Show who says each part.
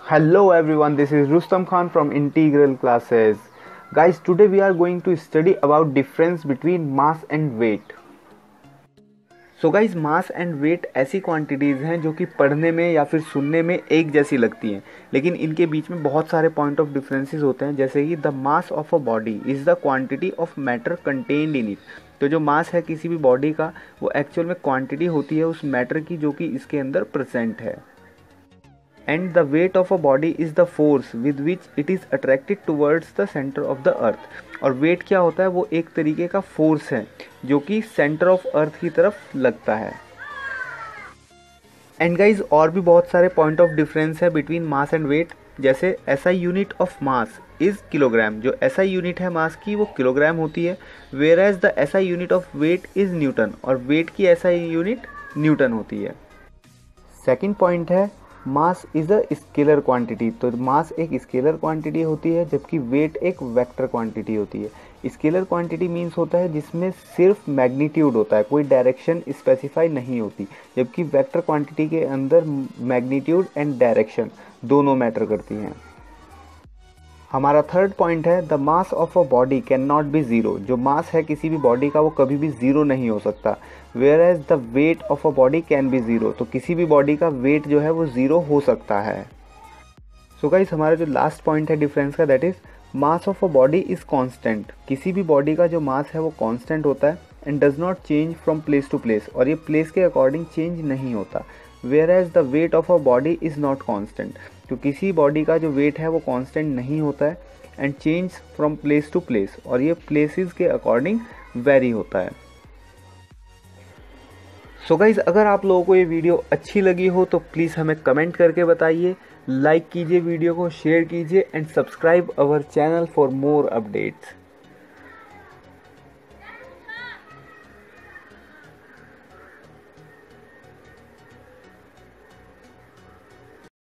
Speaker 1: Hello everyone, this is Rustam Khan from Integral Classes. Guys, today we are going to study about difference between mass and weight. So guys, maस and weight ऐसी quantities हैं जो कि पढ़ने में या फिर सुनने में एक जैसी लगती हैं, लेकिन इनके बीच में बहुत सारे पॉइंट ऑफ डिफरेंसेस होते हैं। जैसे कि the mass of a body is the quantity of matter contained in it. तो जो मास है किसी भी बॉडी का, वो एक्चुअल में क्वांटिटी होती है उस मैटर की जो कि इसके अंदर प्रेजेंट है। And the weight of a body is the force with which it is attracted towards the centre of the earth. और वेट क्या होता है, वो एक तरीके का फोर्स है जो कि सेंटर ऑफ अर्थ की तरफ लगता है। एंड गाइज, और भी बहुत सारे पॉइंट ऑफ डिफरेंस है बिटवीन मास एंड वेट। जैसे SI unit of mass is kilogram. जो एसआई यूनिट है मास की वो किलोग्राम होती है, whereas the SI unit of weight is newton. और वेट की एसआई यूनिट न्यूटन होती है। सेकेंड पॉइंट है mass is a scalar quantity. तो मास एक स्केलर क्वांटिटी होती है जबकि वेट एक वेक्टर क्वांटिटी होती है। स्केलर क्वांटिटी मीन्स होता है जिसमें सिर्फ मैग्नीट्यूड होता है, कोई डायरेक्शन स्पेसिफाई नहीं होती, जबकि वेक्टर क्वांटिटी के अंदर मैग्नीट्यूड एंड डायरेक्शन दोनों मैटर करती हैं। हमारा थर्ड पॉइंट है the mass of a body can not be zero. जो मास है किसी भी बॉडी का वो कभी भी ज़ीरो नहीं हो सकता, whereas the weight of a body can be zero. तो किसी भी बॉडी का वेट जो है वो ज़ीरो हो सकता है। सो गाइस, हमारा जो लास्ट पॉइंट है डिफरेंस का, that is mass of a body is constant. किसी भी बॉडी का जो मास है वो कांस्टेंट होता है and does not change from place to place. और ये प्लेस के अकॉर्डिंग चेंज नहीं होता। Whereas the weight of a body is not constant. तो किसी बॉडी का जो वेट है वो कांस्टेंट नहीं होता है and change from place to place. और ये प्लेसेस के अकॉर्डिंग वेरी होता है। सो गाइज, अगर आप लोगों को ये वीडियो अच्छी लगी हो तो प्लीज़ हमें कमेंट करके बताइए, लाइक कीजिए वीडियो को, शेयर कीजिए and subscribe our channel for more updates.